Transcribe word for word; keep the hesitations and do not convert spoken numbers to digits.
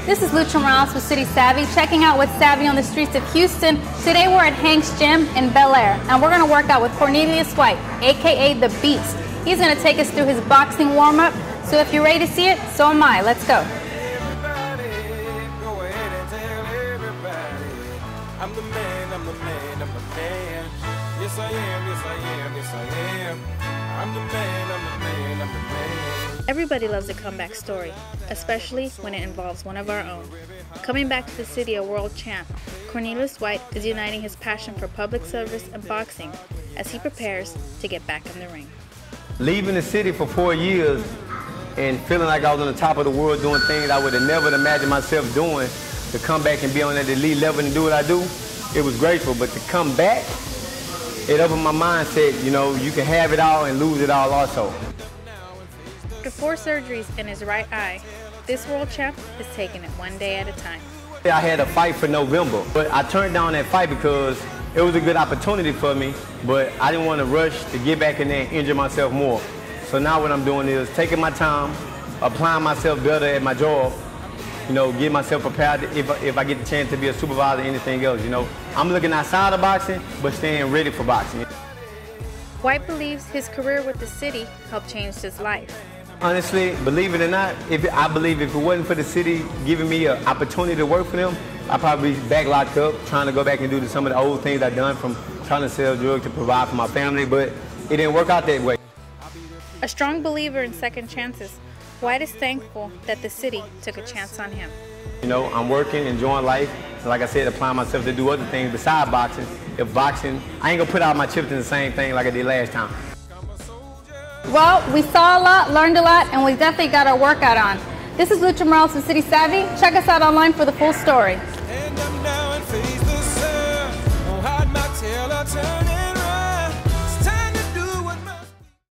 This is Lucha Morales with City Savvy, checking out what's savvy on the streets of Houston. Today we're at Hank's Gym in Bel Air, and we're going to work out with Cornelius White, aka The Beast. He's going to take us through his boxing warm-up, so if you're ready to see it, so am I. Let's go. I'm the man, I'm the man, I'm the man. Yes I am, yes I am, yes I am. I'm the man, I'm the man, I'm the man. Everybody loves a comeback story, especially when it involves one of our own. Coming back to the city a world champ, Cornelius White is uniting his passion for public service and boxing as he prepares to get back in the ring. Leaving the city for four years and feeling like I was on the top of the world doing things I would have never imagined myself doing, to come back and be on that elite level and do what I do, it was grateful. But to come back, it opened my mindset, you know, you can have it all and lose it all also. After four surgeries in his right eye, this world champ is taking it one day at a time. I had a fight for November, but I turned down that fight because it was a good opportunity for me, but I didn't want to rush to get back in there and injure myself more. So now what I'm doing is taking my time, applying myself better at my job, you know, get myself prepared if, if I get the chance to be a supervisor or anything else, you know. I'm looking outside of boxing, but staying ready for boxing. White believes his career with the city helped change his life. Honestly, believe it or not, if it, I believe if it wasn't for the city giving me an opportunity to work for them, I'd probably be back locked up, trying to go back and do some of the old things I've done, from trying to sell drugs to provide for my family, but it didn't work out that way. A strong believer in second chances, White is thankful that the city took a chance on him. You know, I'm working, enjoying life. Like I said, applying myself to do other things besides boxing. If boxing, I ain't gonna put out my chips in the same thing like I did last time. Well, we saw a lot, learned a lot, and we definitely got our workout on. This is Lucha Morales with City Savvy. Check us out online for the full story.